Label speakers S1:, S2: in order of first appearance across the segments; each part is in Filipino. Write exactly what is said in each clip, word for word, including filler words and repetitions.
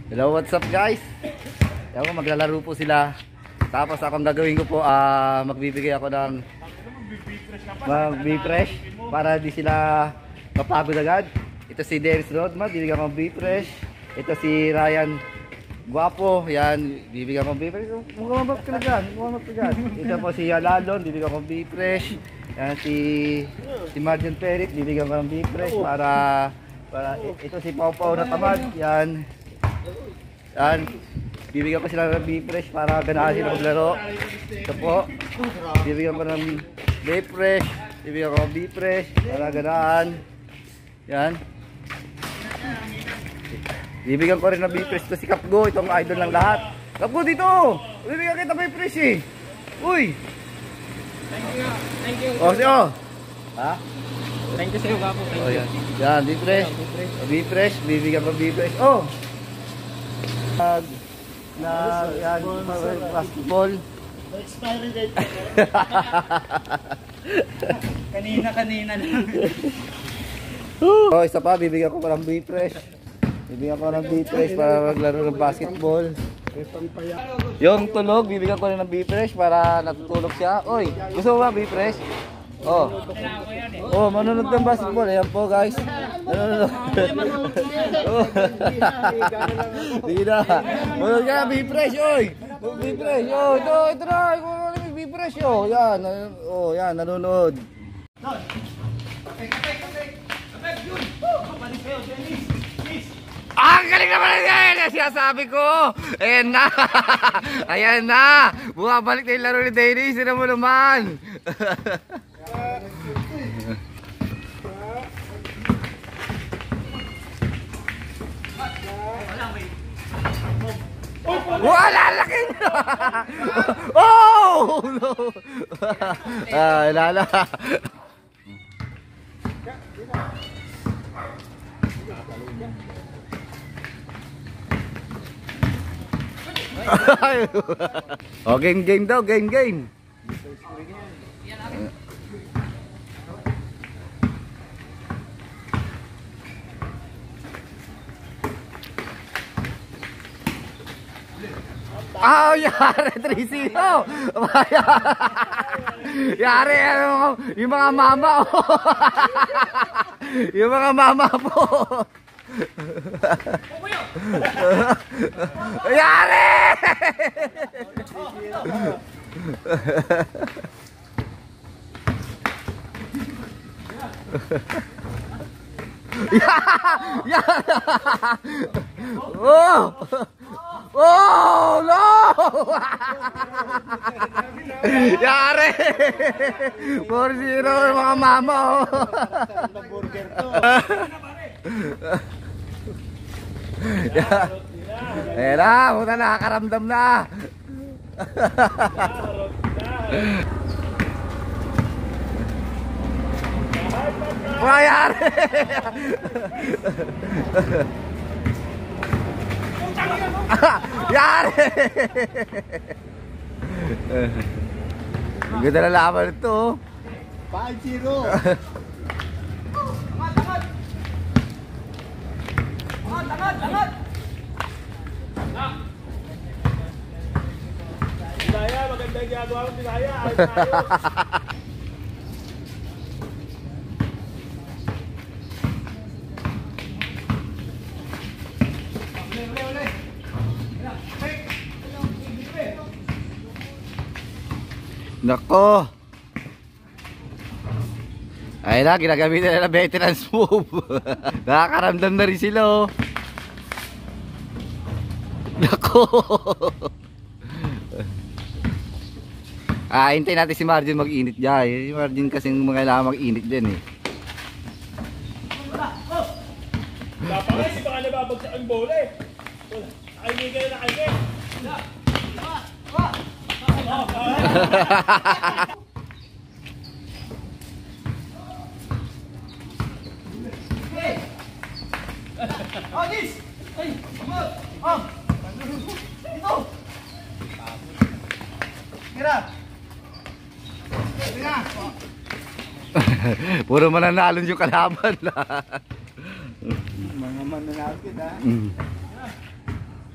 S1: Hello, what's up guys? Ako maglalaro po sila. Tapos akong gagawin ko po, uh, magbibigay ako ng mag-refresh para di sila mapagod agad. Ito si Dennis Rodman, bibigyan ko ng refresh. Ito si Ryan Guapo, yan, bibigyan ko ng refresh. Mukhamap ka na dyan, mukhamap ka dyan. Ito po si Alalon, bibigyan ko ng refresh. Yan si si Marjan Peric, bibigyan ko ng refresh para para ito si Pau Pau na tamad, yan. Yan, bibigyan ko sila ng refresh para ganahan sila maglaro. Ito po, bibigyan ko ng refresh, bibigyan ko ng refresh para ganahan. Yan. Bibigyan ko rin ng refresh to si Kapgo, itong idol ng lahat. Kapgo dito! Bibigyan kita ng refresh eh. Uy!
S2: Thank you. Thank you.
S1: Oh, siyo. Ha?
S2: Thank you sa'yo, Gapo. Thank
S1: Oh,
S2: you.
S1: yan. Yan, refresh. Refresh, bibigyan ko refresh. Oh! Uh, na, yan, basketball.
S2: Expiry date. Kanina-kanina lang.
S1: Oh, isa pa, bibigyan ko pa ng refresh. Bibigyan ko ng refresh para maglaro ng basketball. Yung tulog, bibigyan ko rin ng refresh para natutulog siya. Oy, gusto mo ba refresh? Oh. Oh, manunod ng basketball. Ayan po, guys. Manunod. Oh. Sige na. Manunod ka, refresh, oy. Refresh, oh. Ito, ito na. Ito na, refresh, oh. Yan. Oh, yan, nanonood. Ah, galing naman yan! Siyasabi ko! Ayan na! Ayan na! Bumabalik na yung laro ni Dennis. Sino mo naman? Wala! Laki na! Oh! No! Ah, lala! Oh, game game daw, game game. Ah, oh, yari three zero. Yari ano, yung mga mama oh. Yung mga mama po. Yari! Ya! Oh! Oh, no! Yari! four zero yung mga mama oh. Ayan na, puta nakakaramdam na. Mayari. Yari. Ganda na laban ito.
S2: five zero. Tangat, tangat. Bilaya, maganda yung ginagawa mo, Bilaya.
S1: Nako. Ay na, ginagamitan na ng veterans move. Nakakaramdam na rin sila oh. Nako. Ah, hintayin natin si Margin mag-init dyan. Si Margin kasing mga kailangan mag-init din eh.
S2: Wala pa kasi baka nababagsak ang bola eh. Nakailigay na nakailigay. Oh, this! Ay! Oh! Ito! Kira! Kira!
S1: Puro mananalo yung kalaban.
S2: Mga mananalo kita.
S1: Mm.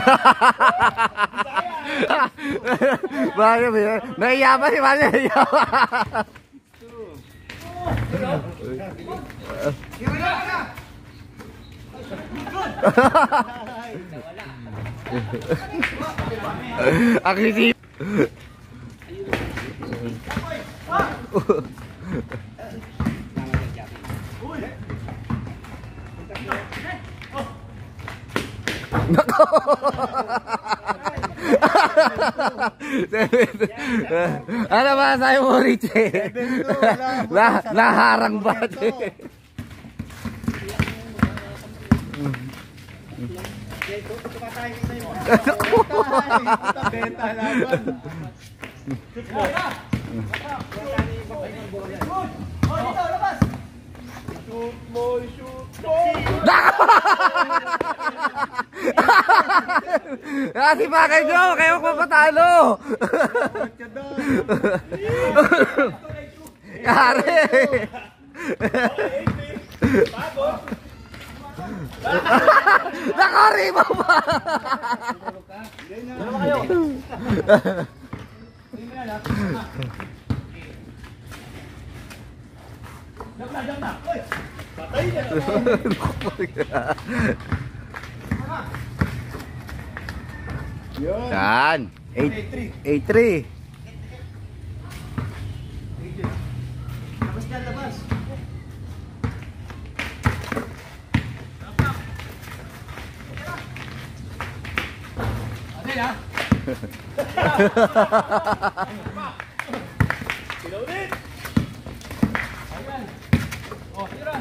S1: Bakit ba? Naiya pa si Manny. Naiya pa. Agresif. Nako. Ano ba sa'yo mo, Richie? Na, naharang ba?
S2: Shoot mo, shoot mo!
S1: Kasi bakit nyo? Kayo magpapatalo! Yari! Nakariba pa!
S2: Jump na, jump na! Patay na!
S1: Yan! eight three.
S2: Labas na, labas! Patay na! Silaw din! Ayan! Oh, tira!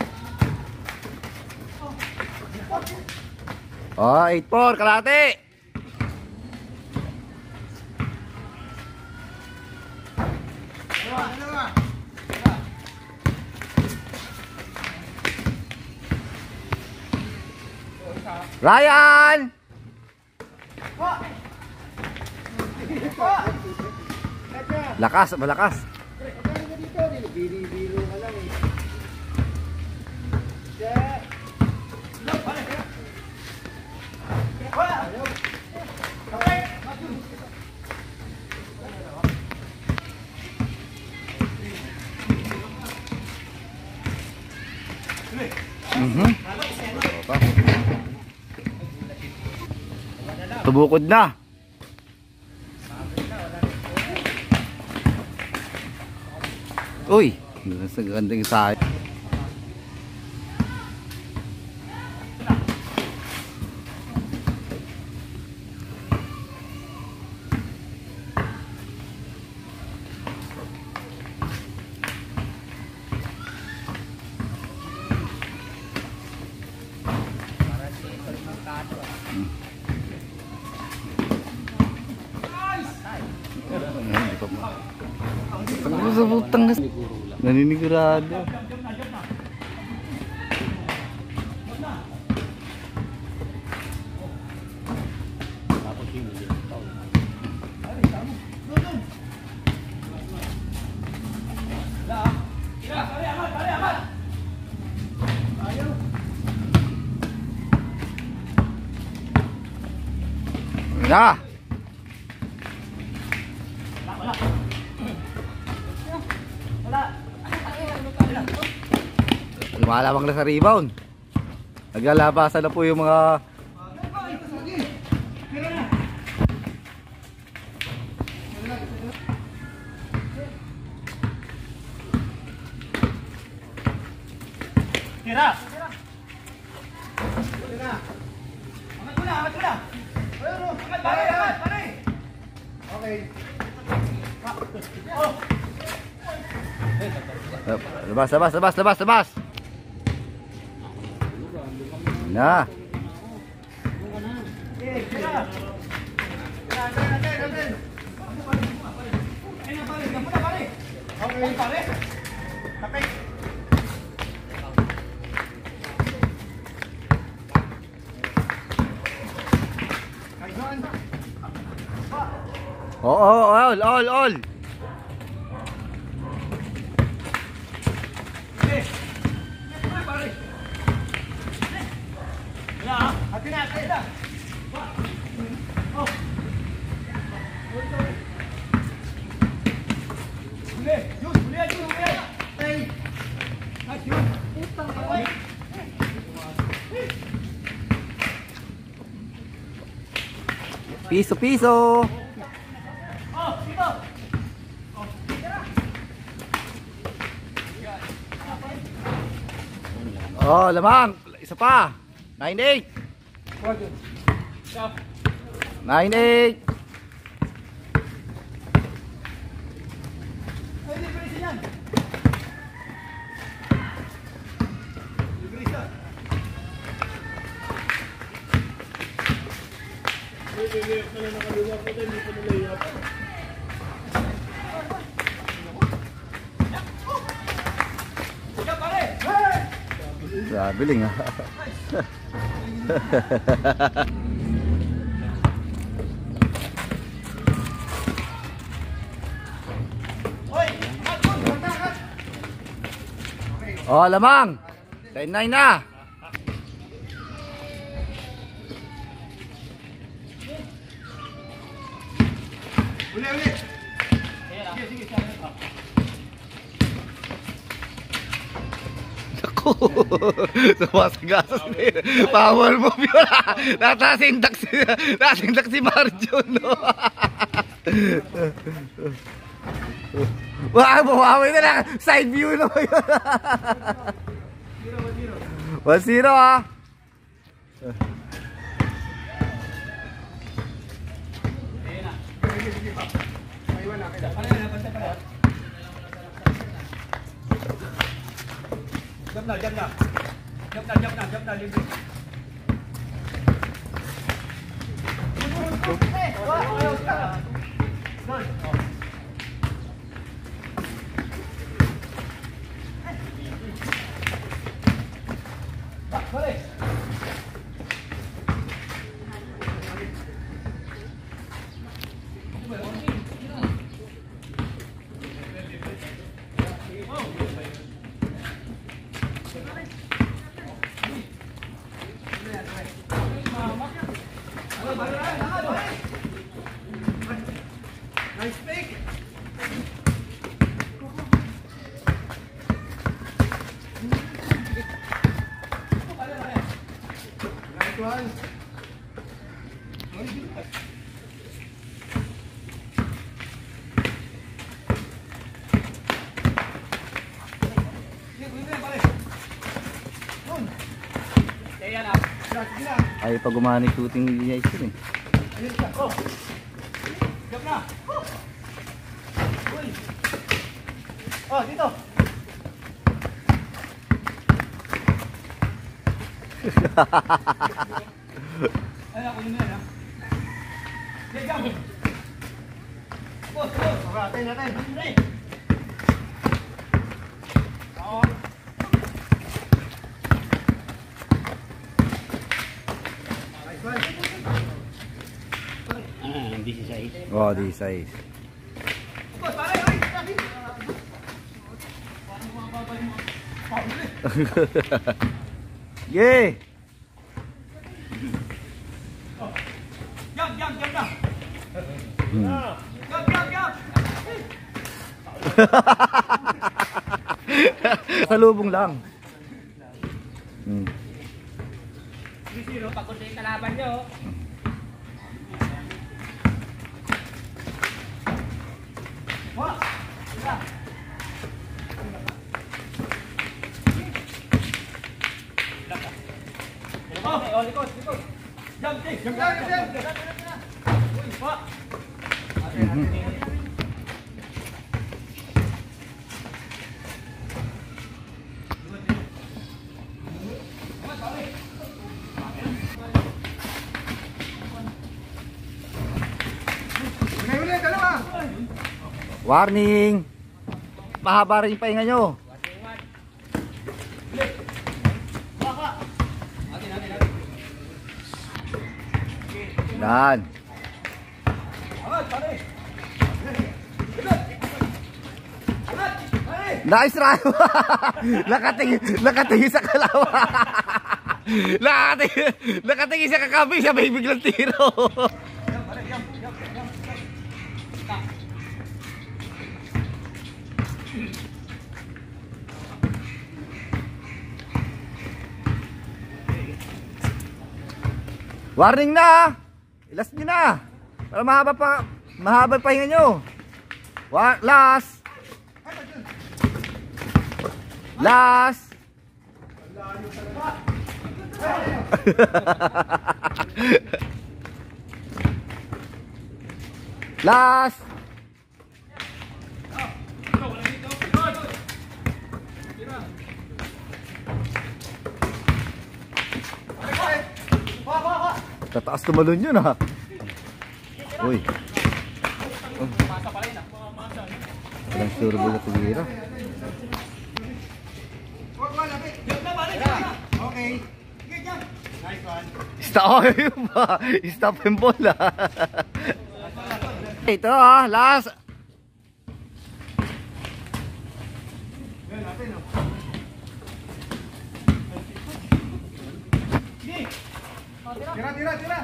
S1: Oh, eight four, kalate! Ryan! Lakas, malakas. Mhm. Tubukod na. Uy, nasa gandang sa sa butang na naninigurado. Ya. Lumalabang na sa rebound. Naglalabasan na po yung mga
S2: Tira! Tira! Angat mo na, angat mo na! Angat, pare, angat, pare! Okay. Oh!
S1: Labas, labas, labas, labas, labas. Na.
S2: Okay, pare. Kapit.
S1: Oo, oh, all, all, all.
S2: Hati na, hati na.
S1: Piso-piso. Oh, lamang. Isa pa. nine eight. nine eight. Grabe lang ah. Oh, lamang. ten nine na.
S2: Uli, uli. Sige, sige.
S1: Sumasagasas na yun. Power move yun. Natasindak si, natasindak si Marjon, no? Wow, bumawi na lang. Side view na yun. one zero ah.
S2: Jump na, jump na. Jump na, jump na, jump na. Libre. Nice pick. Nice one.
S1: Ay, pag gumana yung shooting niya ito eh.
S2: Oh. Jump na. Uy. Oh, dito. Ay, ako yun na yan. Okay, jump. Boss, boss. Natin, natin. Hey. Oo.
S1: Oh, dieciséis. Yeah.
S2: Jump, jump, jump na. Jump, jump, jump.
S1: Salubong lang. Hmm.
S2: three zero, pagod na yung kalaban nyo. Wah! Sila! Oh! Oh, likod, likod! Jump, jump, jump, jump, jump, jump! Uy, wah!
S1: Warning! Mahaba rin yung pahinga nyo. Dan. Nice run! Nakatingin, nakatingin sa kalawa. Nakatingin, nakatingin sa kakabi, siya may biglang tiro. Warning na! Ilas nyo na! Para mahaba pa, mahaba pa hinga nyo. One, last. Last. Last. Tataas tumalon yun ha. Uy. Oh. Walang surbo na tira.
S2: Okay. Nice one.
S1: Stop ba? Stop yung bola. Ito ah, last.
S2: Tira, tira, tira.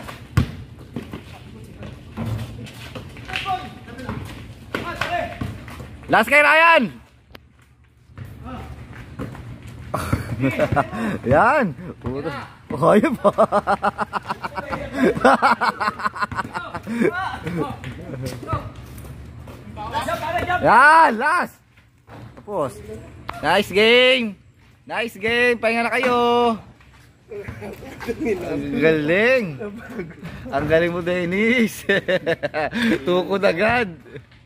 S1: Last kay Ryan. Yan. Puro. Oh, ayun pa. Yan, last. Tapos. Nice game. Nice game. Pahinga na kayo. Ang galing. Ang galing mo, Dennis. Tukod agad.